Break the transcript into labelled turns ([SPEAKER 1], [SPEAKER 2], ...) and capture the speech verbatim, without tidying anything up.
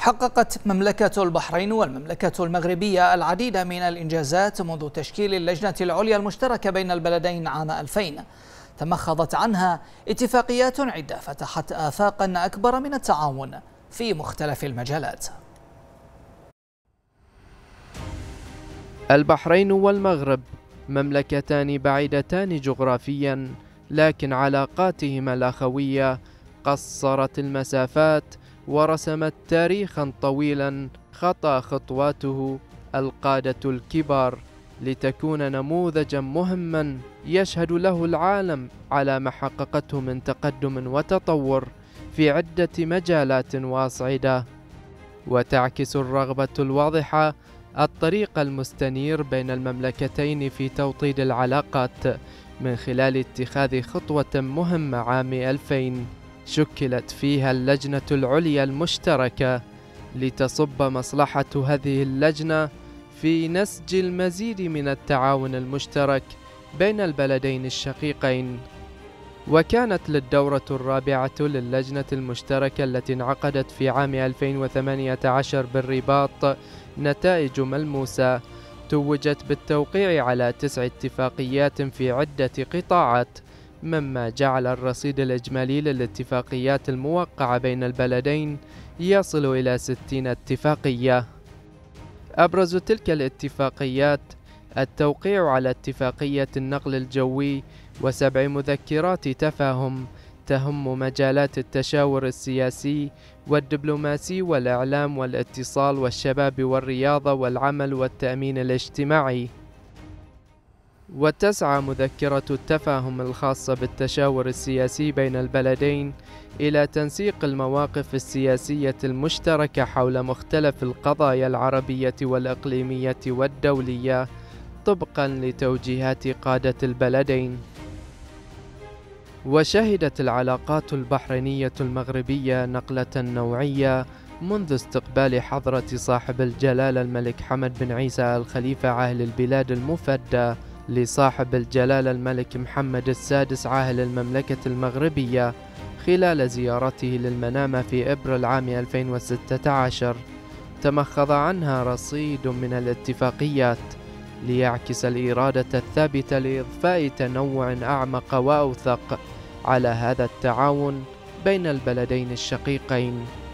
[SPEAKER 1] حققت مملكة البحرين والمملكة المغربية العديد من الإنجازات منذ تشكيل اللجنة العليا المشتركة بين البلدين عام ألفين. تمخضت عنها اتفاقيات عدة فتحت آفاقا أكبر من التعاون في مختلف المجالات.
[SPEAKER 2] البحرين والمغرب مملكتان بعيدتان جغرافيا، لكن علاقاتهما الأخوية قصرت المسافات ورسمت تاريخا طويلا خطى خطواته القادة الكبار لتكون نموذجا مهما يشهد له العالم على ما حققته من تقدم وتطور في عدة مجالات واصعدة، وتعكس الرغبة الواضحة الطريق المستنير بين المملكتين في توطيد العلاقات من خلال اتخاذ خطوة مهمة عام ألفين شكلت فيها اللجنة العليا المشتركة لتصب مصلحة هذه اللجنة في نسج المزيد من التعاون المشترك بين البلدين الشقيقين. وكانت للدورة الرابعة للجنة المشتركة التي انعقدت في عام ألفين وثمانية عشر بالرباط نتائج ملموسة توجت بالتوقيع على تسع اتفاقيات في عدة قطاعات، مما جعل الرصيد الإجمالي للاتفاقيات الموقعة بين البلدين يصل إلى ستين اتفاقية. أبرز تلك الاتفاقيات التوقيع على اتفاقية النقل الجوي وسبع مذكرات تفاهم تهم مجالات التشاور السياسي والدبلوماسي والإعلام والاتصال والشباب والرياضة والعمل والتأمين الاجتماعي. وتسعى مذكرة التفاهم الخاصة بالتشاور السياسي بين البلدين إلى تنسيق المواقف السياسية المشتركة حول مختلف القضايا العربية والإقليمية والدولية طبقا لتوجيهات قادة البلدين. وشهدت العلاقات البحرينية المغربية نقلة نوعية منذ استقبال حضرة صاحب الجلالة الملك حمد بن عيسى الخليفة عاهل البلاد المفدى لصاحب الجلالة الملك محمد السادس عاهل المملكة المغربية خلال زيارته للمنامة في إبريل عام ألفين وستة عشر. تمخض عنها رصيد من الاتفاقيات ليعكس الإرادة الثابتة لإضفاء تنوع أعمق وأوثق على هذا التعاون بين البلدين الشقيقين.